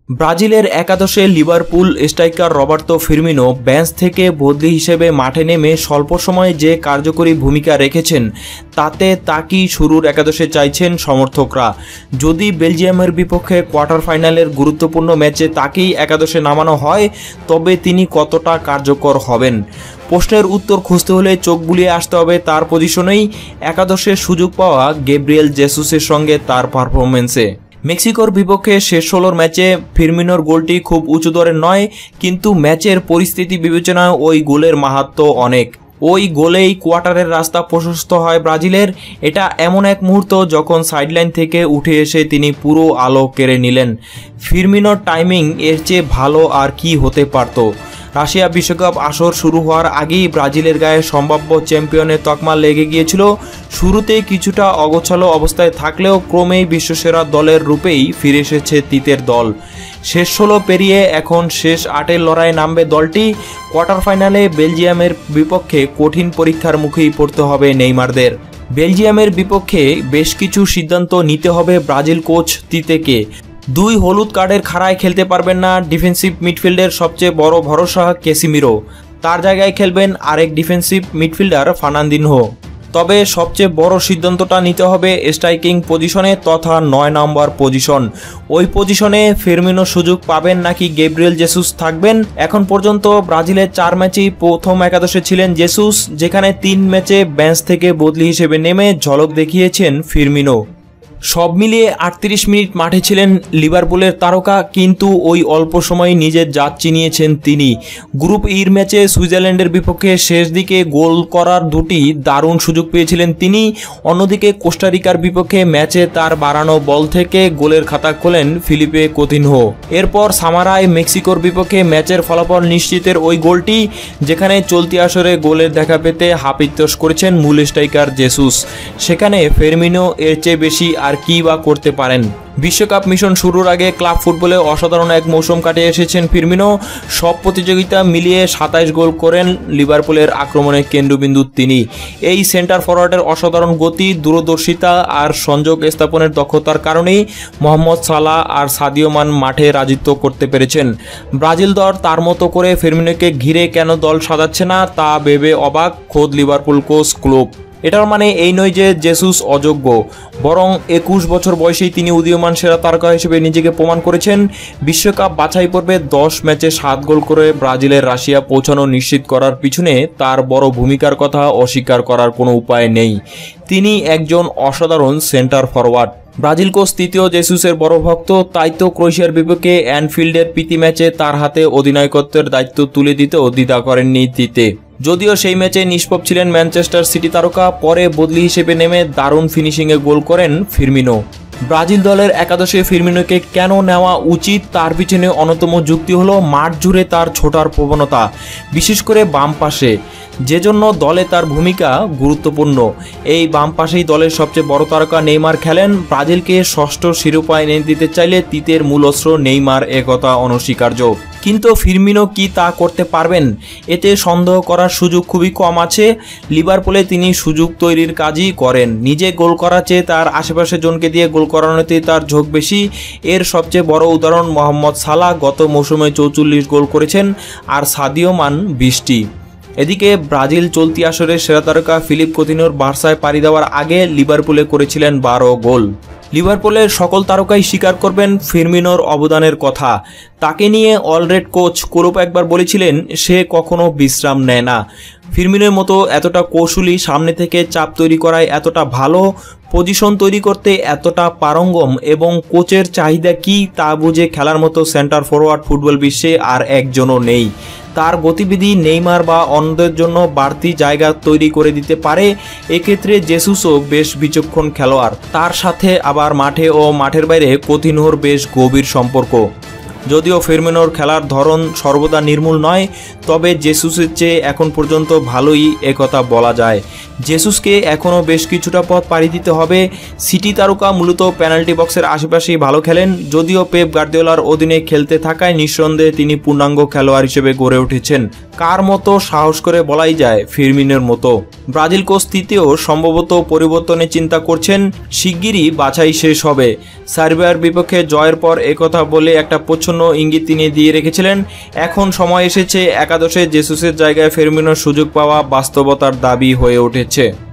ব্রাজিলের একাদশে Liverpool striker Roberto Firmino bench থেকে বদলি হিসেবে মাঠে নেমে স্বল্প সময়ে যে কার্যকরী ভূমিকা রেখেছেন তাতে তাকেই শুরুর একাদশে চাইছেন সমর্থকরা। যদি বেলজিয়ামের বিপক্ষে কোয়ার্টার ফাইনালের গুরুত্বপূর্ণ ম্যাচে তাকেই একাদশে নামানো হয় তবে তিনি কতটা কার্যকর হবেন, প্রশ্নের উত্তর খুঁজতে হলে চোখ বুলিয়ে আসতে হবে তার পজিশনেই একাদশে সুযোগ পাওয়া গেব্রিয়েল জেসুসের সঙ্গে তার পারফরমেন্সে। মেক্সিকোর বিপক্ষে শেষ 16 ম্যাচে ফিরমিনোর গোলটি খুব উঁচু দরের নয়, কিন্তু ম্যাচের পরিস্থিতি বিবেচনায় ওই গোলের মাহাত্ম্য অনেক। ওই গোলেই কোয়ার্টারের রাস্তা প্রশস্ত হয় ব্রাজিলের। এটা এমন এক মুহূর্ত যখন সাইডলাইন থেকে উঠে এসে তিনি পুরো আলো কেড়ে নিলেন। ফিরমিনোর টাইমিং এর চেয়ে ভালো আর কি হতে পারত। রাশিয়া বিশ্বকাপ আসর শুরু হওয়ার আগেই ব্রাজিলের গায়ে সম্ভাব্য চ্যাম্পিয়নের তকমা লেগে গিয়েছিল। শুরুতেই কিছুটা অগোছালো অবস্থায় থাকলেও ক্রমেই বিশ্বসেরা দলের রূপেই ফিরে এসেছে তিতের দল। শেষ 16 পেরিয়ে এখন শেষ 8-এর লড়াইয়ে নামবে দলটি। কোয়ার্টার ফাইনালে বেলজিয়ামের বিপক্ষে কঠিন পরীক্ষার মুখেই পড়তে হবে নেইমারদের। বেলজিয়ামের বিপক্ষে বেশ কিছু সিদ্ধান্ত নিতে হবে ব্রাজিল কোচ তিতেকে। 2 হলুদ কার্ডের খাড়ায় খেলতে পারবেন না ডিফেন্সিভ মিডফিল্ডের সবচেয়ে বড় ভরসা ক্যাসিমিরো, তার জায়গায় খেলবেন আরেক ডিফেন্সিভ মিডফিল্ডার ফার্নান্দিনহো। তবে সবচেয়ে বড় সিদ্ধান্তটা নিতে হবে স্ট্রাইকিং পজিশনে তথা 9 নম্বর পজিশন। ওই পজিশনে ফিরমিনো সুযোগ পাবেন নাকি গেব্রিয়েল জেসুস থাকবেন। এখন পর্যন্ত ব্রাজিলের 4 ম্যাচেই প্রথম একাদশে ছিলেন জেসুস, যেখানে 3 ম্যাচে বেঞ্চ থেকে বদলি হিসেবে নেমে ঝলক দেখিয়েছেন ফিরমিনো। সব মিলিয়ে 38 মিনিট মাঠে ছিলেন লিভারপুলের তারকা, কিন্তু ওই অল্প সময়ে নিজের জাত চিনিয়েছেন তিনি। গ্রুপ ইর ম্যাচে সুইজারল্যান্ডের বিপক্ষে শেষ দিকে গোল করার 2টি দারুণ সুযোগ পেয়েছিলেন তিনি। অন্যদিকে কোস্টারিকার বিপক্ষে ম্যাচে তার বাড়ানো বল থেকে গোলের খাতা খোলেন ফিলিপে কোতিনহো। এরপর সামারায় মেক্সিকোর বিপক্ষে ম্যাচের ফলাফল নিশ্চিতের ওই গোলটি, যেখানে চলতি আসরে গোলের দেখা পেতে হাপিত্যস করেছেন মূল স্ট্রাইকার জেসুস। সেখানে ফিরমিনো এর চেয়ে বেশি আর কি বা করতে পারেন। বিশ্বকাপ মিশন শুরুর আগে ক্লাব ফুটবলে অসাধারণ এক মৌসুম কাটিয়ে এসেছেন ফিরমিনো। সব প্রতিযোগিতা মিলিয়ে 27 গোল করেন লিভারপুলের আক্রমণের কেন্দ্রবিন্দু তিনি। এই সেন্টার ফরওয়ার্ডের অসাধারণ গতি, দূরদর্শিতা আর সংযোগ স্থাপনের দক্ষতার কারণেই মোহাম্মদ সালাহ আর সাদিও মান মাঠে রাজত্ব করতে পেরেছেন। ব্রাজিল দল তার মতো করে ফিরমিনোকে ঘিরে কেন দল সাজাচ্ছে না তা ভেবে অবাক খোদ লিভারপুল কোচ ক্লোপ। এটার মানে এই নয় যে জেসুস অযোগ্য, বরং 21 বছর বয়সেই তিনি উদীয়মান সেরা তারকা হিসেবে নিজেকে প্রমাণ করেছেন। বিশ্বকাপ বাছাই পর্বে 10 ম্যাচে 7 গোল করে ব্রাজিলের রাশিয়া পৌঁছানো নিশ্চিত করার পিছনে তার বড় ভূমিকার কথা অস্বীকার করার কোনো উপায় নেই। তিনি একজন অসাধারণ সেন্টার ফরওয়ার্ড। ব্রাজিল কোচ তৃতীয় জেসুসের বড় ভক্ত, তাই তো ক্রোয়েশিয়ার বিপক্ষে অ্যানফিল্ডের প্রীতি ম্যাচে তার হাতে অধিনায়কত্বের দায়িত্ব তুলে দিতেও দ্বিধা করেননি তিতে। যদিও সেই ম্যাচে নিষ্প্রভ ছিলেন ম্যানচেস্টার সিটি তারকা, পরে বদলি হিসেবে নেমে দারুণ ফিনিশিংয়ে গোল করেন ফিরমিনো। ব্রাজিল দলের একাদশে ফিরমিনোকে কেন নেওয়া উচিত তার পিছনে অন্যতম যুক্তি হলো মাঠ জুড়ে তার ছোটার প্রবণতা, বিশেষ করে বাম পাশে, যে জন্য দলে তার ভূমিকা গুরুত্বপূর্ণ। এই বাম পাশেই দলের সবচেয়ে বড় তারকা নেইমার খেলেন। ব্রাজিলকে ষষ্ঠ শিরোপা এনে দিতে চাইলে তিতের মূল অস্ত্র নেইমার, একথা অনস্বীকার্য। কিন্তু ফিরমিনো কি তা করতে পারবেন? এতে সন্দেহ করার সুযোগ খুবই কম আছে। লিভারপুলে তিনি সুযোগ তৈরির কাজই করেন, নিজে গোল করার চেয়ে তার আশেপাশে জনকে দিয়ে গোল করানোতেই তার ঝোঁক বেশি। এর সবচেয়ে বড় উদাহরণ মোহাম্মদ সালাহ, গত মৌসুমে 44 গোল করেছেন আর সাদিও মান 20টি। এদিকে ব্রাজিল চলতি আসরের সেরা তারকা ফিলিপ কোতিনহোর বার্সায় পাড়ি দেওয়ার আগে লিভারপুলে করেছিলেন 12 গোল। লিভারপুলের সকল তারকাই স্বীকার করবেন ফিরমিনোর অবদানের কথা। তাকে নিয়ে অলরেড কোচ ক্লোপ একবার বলেছিলেন সে কখনো বিশ্রাম নেয় না। ফিরমিনোর মতো এতটা কৌশলী, সামনে থেকে চাপ তৈরি করায় এতটা ভালো, পজিশন তৈরি করতে এতটা পারঙ্গম এবং কোচের চাহিদা কি তা বুঝে খেলার মতো সেন্টার ফরওয়ার্ড ফুটবল বিশ্বে আর একজনও নেই। তার গতিবিধি নেইমার বা অন্যদের জন্য বাড়তি জায়গা তৈরি করে দিতে পারে। এক্ষেত্রে জেসুসও বেশ বিচক্ষণ খেলোয়াড়। তার সাথে আবার মাঠে ও মাঠের বাইরে কোতিনহোর বেশ গভীর সম্পর্ক। যদিও ফিরমিনোর খেলার ধরন সর্বদা নির্মূল নয়, তবে জেসুসের চেয়ে এখন পর্যন্ত ভালোই একথা বলা যায়। জেসুসকে এখনও বেশ কিছুটা পথ পাড়ি দিতে হবে। সিটি তারকা মূলত পেনাল্টি বক্সের আশেপাশেই ভালো খেলেন, যদিও পেপ গার্দিওলার অধীনে খেলতে থাকায় নিঃসন্দেহে তিনি পূর্ণাঙ্গ খেলোয়াড় হিসেবে গড়ে উঠেছেন। কার মতো সাহস করে বলাই যায় ফিরমিনোর মতো। ব্রাজিল কোচ তৃতীয় সম্ভবত পরিবর্তনের চিন্তা করছেন, শিগগিরই বাছাই শেষ হবে। সার্বিয়ার বিপক্ষে জয়ের পর একথা বলে একটা প্রচ্ছন্ন ইঙ্গিত তিনি দিয়ে রেখেছিলেন। এখন সময় এসেছে একাদশে জেসুসের জায়গায় ফিরমিনোর সুযোগ পাওয়া বাস্তবতার দাবি হয়ে উঠেছে।